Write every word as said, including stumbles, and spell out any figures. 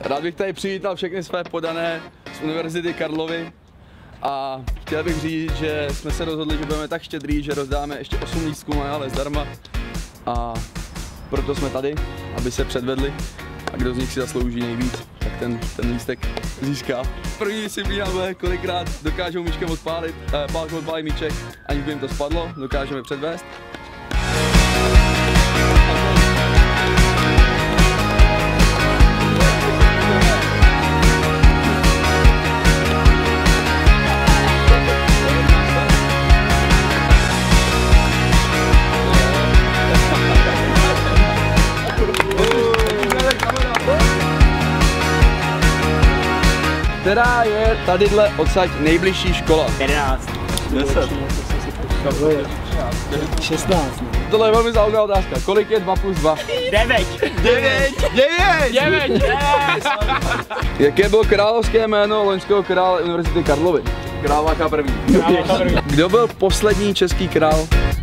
Rád bych tady přivítal všechny své podané z Univerzity Karlovy a chtěl bych říct, že jsme se rozhodli, že budeme tak štědrý, že rozdáme ještě osm lístků na ale zdarma a proto jsme tady, aby se předvedli a kdo z nich si zaslouží nejvíc, tak ten, ten lístek získá. První disciplína bude, kolikrát dokážou míčkem odpálit, eh, pálkou odpálit míček, aniž by jim to spadlo, dokážeme předvést. Která je tadyhle odsaď nejbližší škola? jedenáct. deset. šestnáct. Tohle je velmi zaujímavá otázka. Kolik je dva plus dva? devět. devět. devět. devět. Jaké bylo královské jméno loňského krále Univerzity Karlovy? Králáka první. Králáka první. Kdo byl poslední český král?